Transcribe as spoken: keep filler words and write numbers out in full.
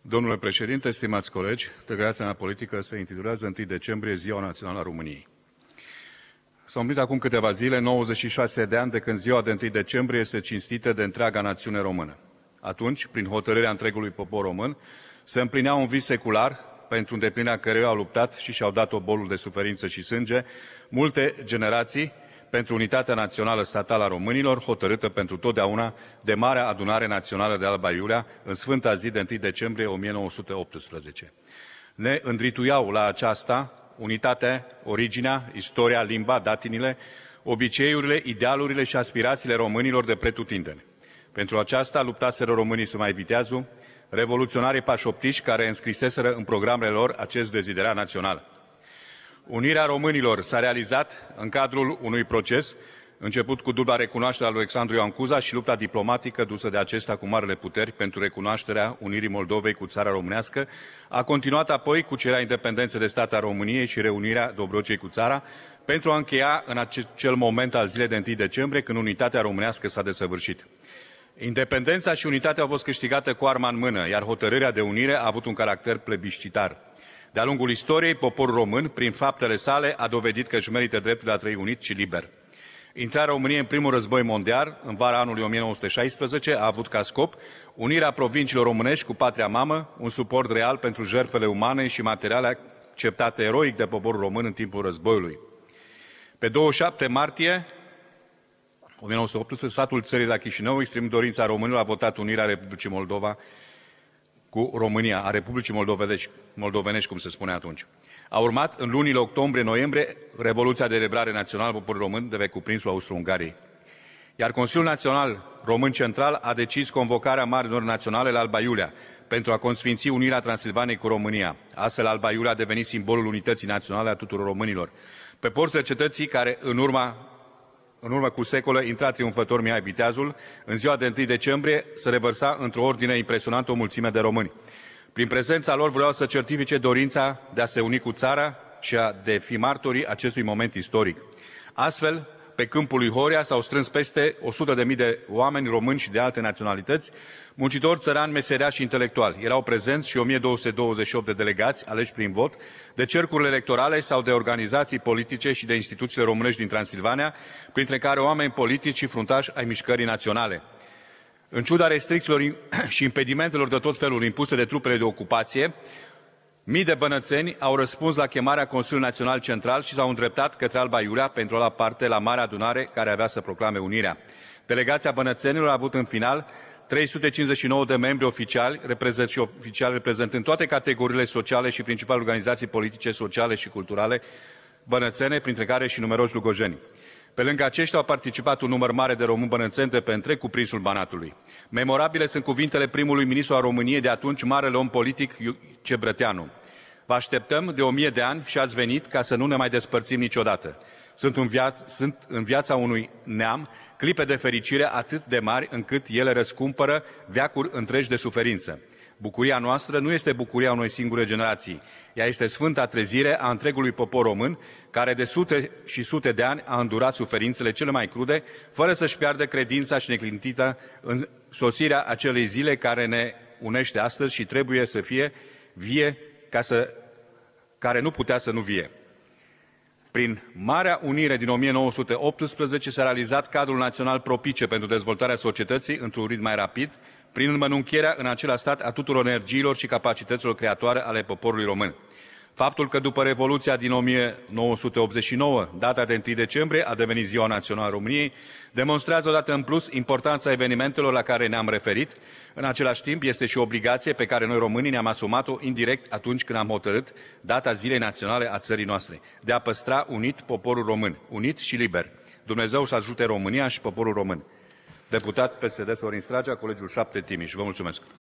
Domnule președinte, stimați colegi, declarația mea politică se intitulează întâi decembrie, Ziua Națională a României. S-au împlinit acum câteva zile, nouăzeci și șase de ani de când ziua de întâi decembrie este cinstită de întreaga națiune română. Atunci, prin hotărârea întregului popor român, se împlinea un vis secular pentru îndeplinirea căruia au luptat și și-au dat obolul de suferință și sânge multe generații pentru unitatea națională statală a românilor, hotărâtă pentru totdeauna de Marea Adunare Națională de Alba Iulia, în sfânta zi de întâi decembrie o mie nouă sute optsprezece. Ne îndrituiau la aceasta unitatea, originea, istoria, limba, datinile, obiceiurile, idealurile și aspirațiile românilor de pretutindeni. Pentru aceasta luptaseră românii sub mai viteazul, revoluționarii pașoptiși care înscriseseră în programele lor acest deziderat național. Unirea românilor s-a realizat în cadrul unui proces început cu dubla recunoaștere a lui Alexandru Ioan Cuza și lupta diplomatică dusă de acesta cu marele puteri pentru recunoașterea unirii Moldovei cu țara românească, a continuat apoi cu cererea independenței de stat a României și reunirea Dobrogei cu țara, pentru a încheia în acel moment al zilei de întâi decembrie, când unitatea românească s-a desăvârșit. Independența și unitatea au fost câștigate cu arma în mână, iar hotărârea de unire a avut un caracter plebiscitar. De-a lungul istoriei, poporul român, prin faptele sale, a dovedit că își merită dreptul de a trăi unit și liber. Intrarea României în primul război mondial, în vara anului o mie nouă sute șaisprezece, a avut ca scop unirea provinciilor românești cu patria mamă, un suport real pentru jertfele umane și materiale acceptate eroic de poporul român în timpul războiului. Pe douăzeci și șapte martie o mie nouă sute optsprezece, statul țării la Chișinău, exprimând dorința românilor, a votat unirea Republicii Moldova cu România, a Republicii Moldovenești, Moldovenești, cum se spune atunci. A urmat, în lunile octombrie-noiembrie, Revoluția de Eliberare Națională a poporului român de pe cuprinsul Austro-Ungariei. Iar Consiliul Național Român Central a decis convocarea Marilor Naționale la Alba Iulia pentru a consfinți unirea Transilvaniei cu România. Astfel, Alba Iulia a devenit simbolul unității naționale a tuturor românilor. Pe porțile cetății care, în urma În urmă cu secole, intra triumfător Mihai Viteazul, în ziua de întâi decembrie se revărsa într-o ordine impresionantă o mulțime de români. Prin prezența lor vreau să certifice dorința de a se uni cu țara și a de fi martorii acestui moment istoric. Astfel, pe câmpul lui Horia s-au strâns peste o sută de mii de oameni români și de alte naționalități, muncitori, țărani, meseriași și intelectuali. Erau prezenți și o mie două sute douăzeci și opt de delegați aleși prin vot, de cercurile electorale sau de organizații politice și de instituțiile românești din Transilvania, printre care oameni politici și fruntași ai mișcării naționale. În ciuda restricțiilor și impedimentelor de tot felul impuse de trupele de ocupație, mii de bănățeni au răspuns la chemarea Consiliului Național Central și s-au îndreptat către Alba Iulia pentru a lua parte la Marea Adunare care avea să proclame unirea. Delegația bănățenilor a avut în final trei sute cincizeci și nouă de membri oficiali, reprezentanți oficiali reprezentând toate categoriile sociale și principale organizații politice, sociale și culturale bănățene, printre care și numeroși lugojeni. Pe lângă aceștia au participat un număr mare de români bănățeni de pe întreg cuprinsul Banatului. Memorabile sunt cuvintele primului ministru al României de atunci, marele om politic Cebrăteanu. Vă așteptăm de o mie de ani și ați venit ca să nu ne mai despărțim niciodată. Sunt în, via- sunt în viața unui neam clipe de fericire atât de mari încât ele răscumpără veacuri întregi de suferință. Bucuria noastră nu este bucuria unei singure generații. Ea este sfânta trezire a întregului popor român, care de sute și sute de ani a îndurat suferințele cele mai crude, fără să-și piardă credința și neclintită în sosirea acelei zile care ne unește astăzi și trebuie să fie vie, ca să, care nu putea să nu vie. Prin Marea Unire din o mie nouă sute optsprezece s-a realizat cadrul național propice pentru dezvoltarea societății într-un ritm mai rapid, prin înmănunchierea în acela stat a tuturor energiilor și capacităților creatoare ale poporului român. Faptul că după Revoluția din o mie nouă sute optzeci și nouă, data de întâi decembrie a devenit Ziua Națională a României, demonstrează odată în plus importanța evenimentelor la care ne-am referit. În același timp, este și o obligație pe care noi românii ne-am asumat-o indirect atunci când am hotărât data Zilei Naționale a țării noastre, de a păstra unit poporul român, unit și liber. Dumnezeu să ajute România și poporul român. Deputat P S D Sorin Stragea, Colegiul șapte Timiș. Vă mulțumesc.